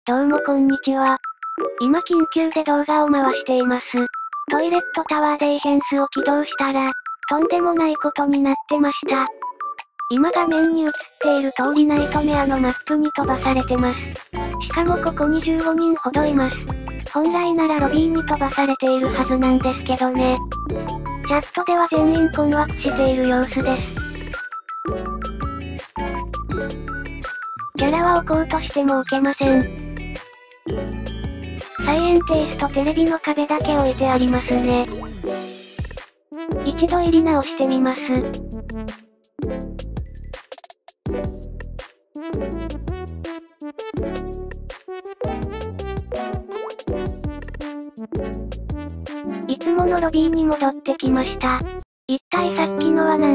どうもこんにちは。今緊急で動画を回しています。トイレットタワーで異変数を起動したら、とんでもないことになってました。今画面に映っている通りナイトメアのマップに飛ばされてます。しかもここに15人ほどいます。本来ならロビーに飛ばされているはずなんですけどね。チャットでは全員困惑している様子です。キャラは置こうとしても置けません。サイエンテイストテレビの壁だけ置いてありますね。一度入り直してみます。いつものロビーに戻ってきました。一体さっきのは何